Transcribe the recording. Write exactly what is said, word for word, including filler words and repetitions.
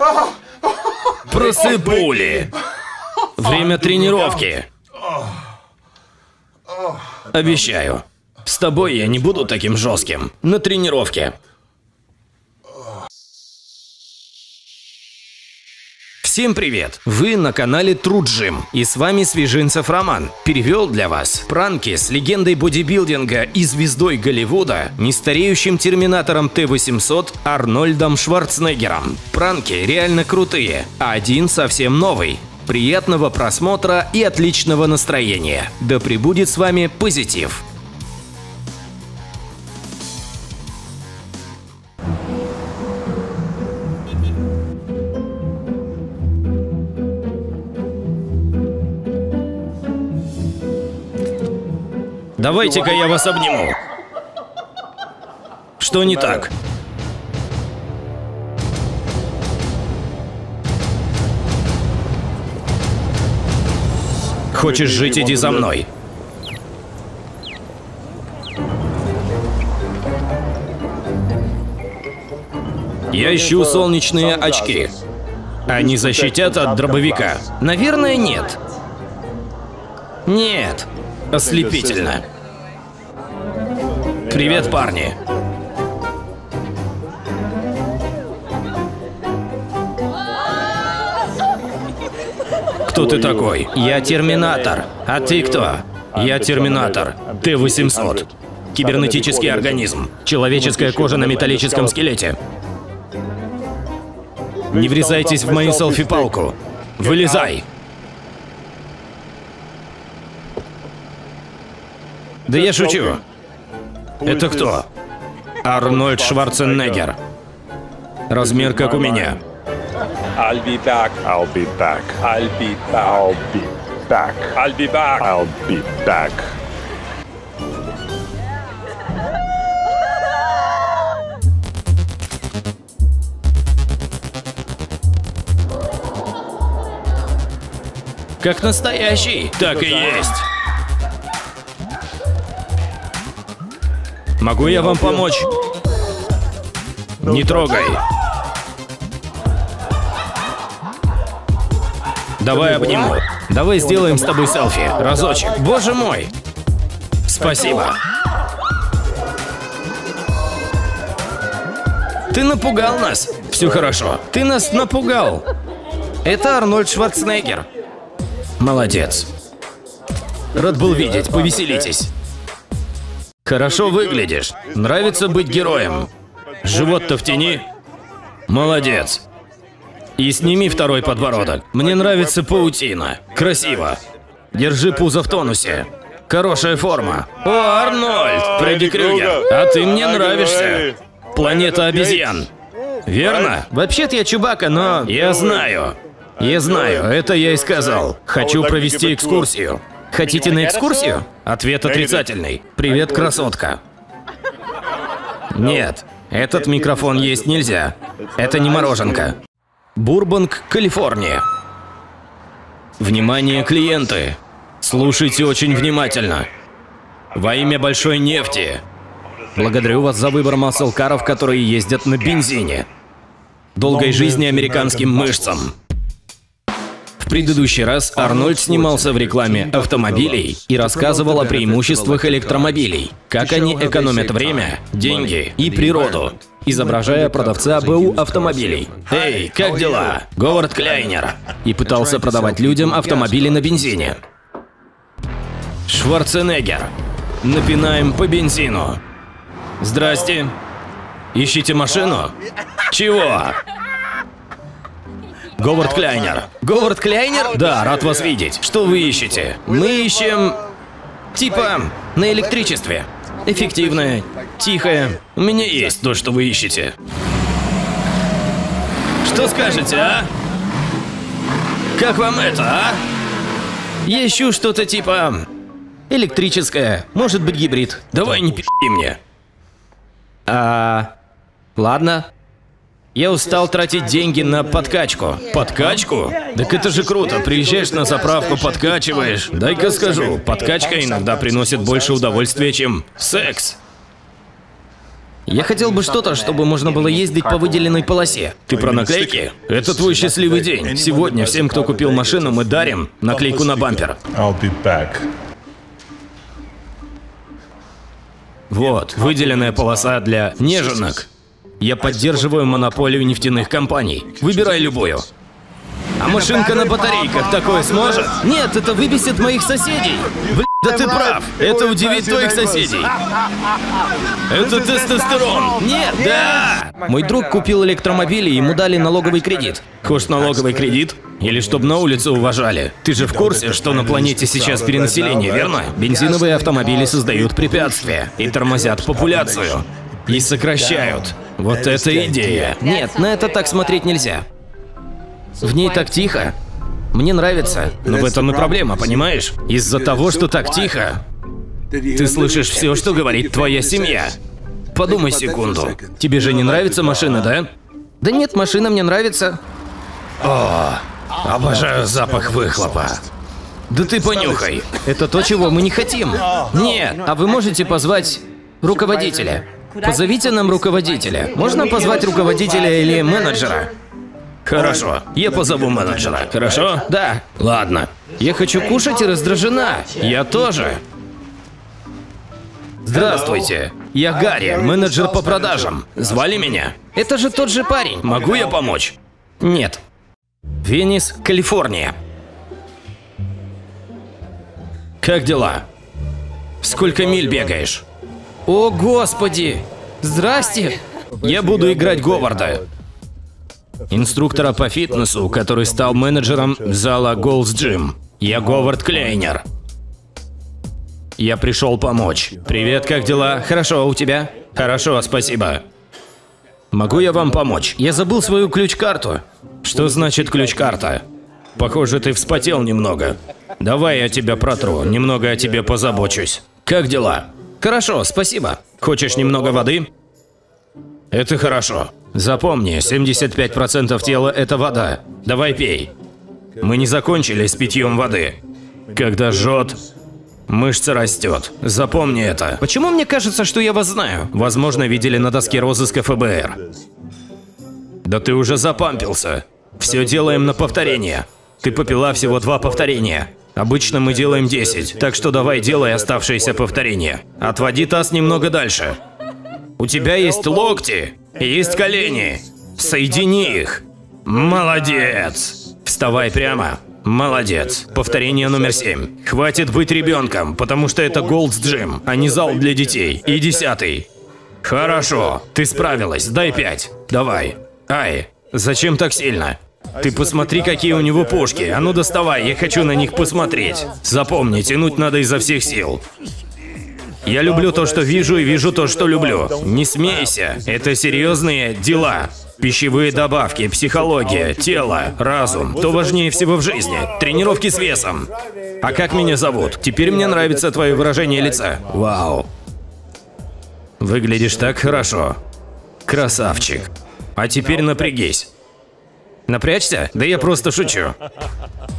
Просыпули. Время тренировки. Обещаю, с тобой я не буду таким жестким. На тренировке. Всем привет! Вы на канале Труджим, и с вами Свежинцев Роман. Перевел для вас пранки с легендой бодибилдинга и звездой Голливуда, нестареющим терминатором Т восемьсот Арнольдом Шварценеггером. Пранки реально крутые, а один совсем новый. Приятного просмотра и отличного настроения. Да пребудет с вами позитив. Давайте-ка я вас обниму. Что не так? Хочешь жить, иди за мной. Я ищу солнечные очки. Они защитят от дробовика? Наверное, нет. Нет. Ослепительно. Привет, парни. Кто ты такой? Я Терминатор. А ты кто? Я Терминатор. Т восемьсот. Кибернетический организм. Человеческая кожа на металлическом скелете. Не врезайтесь в мою селфи-палку. Вылезай. Да я шучу. Это кто? Арнольд Шварценеггер. Размер как у меня. I'll be back. I'll be back. I'll be back. I'll be back. I'll be back. I'll be back. Как настоящий. Так и есть. Могу я вам помочь? Не трогай. Давай обниму. Давай сделаем с тобой селфи. Разочек. Боже мой. Спасибо. Ты напугал нас. Все хорошо. Ты нас напугал. Это Арнольд Шварценеггер. Молодец. Рад был видеть. Повеселитесь. Хорошо выглядишь. Нравится быть героем. Живот-то в тени. Молодец. И сними второй подбородок. Мне нравится паутина. Красиво. Держи пузо в тонусе. Хорошая форма. О, Арнольд! Фредди Крюгер. А ты мне нравишься. Планета обезьян. Верно? Вообще-то я Чубака, но... Я знаю. Я знаю, это я и сказал. Хочу провести экскурсию. Хотите на экскурсию? Ответ отрицательный. Привет, красотка. Нет, этот микрофон есть нельзя. Это не мороженка. Бурбанг, Калифорния. Внимание, клиенты. Слушайте очень внимательно. Во имя большой нефти. Благодарю вас за выбор маслкаров, которые ездят на бензине. Долгой жизни американским мышцам. В предыдущий раз Арнольд снимался в рекламе автомобилей и рассказывал о преимуществах электромобилей, как они экономят время, деньги и природу, изображая продавца БУ автомобилей. «Эй, как дела? Говард Кляйнер!» И пытался продавать людям автомобили на бензине. Шварценеггер. Напинаем по бензину. Здрасте. Ищите машину? Чего? Говард Кляйнер. Говард Кляйнер? Да, рад вас видеть. Что вы ищете? Мы ищем... Типа, на электричестве. Эффективное, тихое. У меня есть то, что вы ищете. Что скажете, а? Как вам это, а? Я ищу что-то типа... электрическое. Может быть, гибрид. Давай не пи***и мне. А... Ладно. Я устал тратить деньги на подкачку. Подкачку? Так это же круто. Приезжаешь на заправку, подкачиваешь. Дай-ка скажу, подкачка иногда приносит больше удовольствия, чем секс. Я хотел бы что-то, чтобы можно было ездить по выделенной полосе. Ты про наклейки? Это твой счастливый день. Сегодня всем, кто купил машину, мы дарим наклейку на бампер. I'll be back. Вот, выделенная полоса для неженок. Я поддерживаю монополию нефтяных компаний. Выбирай любую. А машинка на батарейках такое сможет? Нет, это выбесит моих соседей. Блин, да ты прав. Это удивит твоих соседей. Это тестостерон. Нет, да. Мой друг купил электромобиль, и ему дали налоговый кредит. Хочешь налоговый кредит? Или чтоб на улице уважали? Ты же в курсе, что на планете сейчас перенаселение, верно? Бензиновые автомобили создают препятствия и тормозят популяцию. И сокращают. Вот это идея. Нет, на это так смотреть нельзя. В ней так тихо. Мне нравится. Но в этом и проблема, понимаешь? Из-за того, что так тихо, ты слышишь все, что говорит твоя семья. Подумай секунду. Тебе же не нравится машина, да? Да нет, машина мне нравится. О, обожаю запах выхлопа. Да ты понюхай. Это то, чего мы не хотим. Нет, а вы можете позвать руководителя? Позовите нам руководителя. Можно позвать руководителя или менеджера? Хорошо, я позову менеджера. Хорошо? Да. Ладно. Я хочу кушать и раздражена. Я тоже. Здравствуйте. Я Гарри, менеджер по продажам. Звали меня? Это же тот же парень. Могу я помочь? Нет. Венес, Калифорния. Как дела? Сколько миль бегаешь? О, господи! Здрасте! Я буду играть Говарда. Инструктора по фитнесу, который стал менеджером зала Gold's Gym. Я Говард Клейнер. Я пришел помочь. Привет, как дела? Хорошо, у тебя? Хорошо, спасибо. Могу я вам помочь? Я забыл свою ключ-карту. Что значит ключ-карта? Похоже, ты вспотел немного. Давай я тебя протру, немного о тебе позабочусь. Как дела? Хорошо, спасибо. Хочешь немного воды? Это хорошо. Запомни, семьдесят пять процентов тела – это вода. Давай пей. Мы не закончили с питьем воды. Когда жжет, мышца растет. Запомни это. Почему мне кажется, что я вас знаю? Возможно, видели на доске розыска эф бэ эр. Да ты уже запампился. Все делаем на повторение. Ты попила всего два повторения. Обычно мы делаем десять, так что давай делай оставшиеся повторения. Отводи таз немного дальше. У тебя есть локти, есть колени. Соедини их. Молодец. Вставай прямо. Молодец. Повторение номер семь. Хватит быть ребенком, потому что это Gold's Gym, а не зал для детей. И десятый. Хорошо. Ты справилась. Дай пять. Давай. Ай, зачем так сильно? Ты посмотри, какие у него пушки. А ну доставай, я хочу на них посмотреть. Запомни, тянуть надо изо всех сил. Я люблю то, что вижу, и вижу то, что люблю. Не смейся. Это серьезные дела. Пищевые добавки, психология, тело, разум. То важнее всего в жизни. Тренировки с весом. А как меня зовут? Теперь мне нравится твое выражение лица. Вау. Выглядишь так хорошо. Красавчик. А теперь напрягись. Напрячься? Да я просто шучу.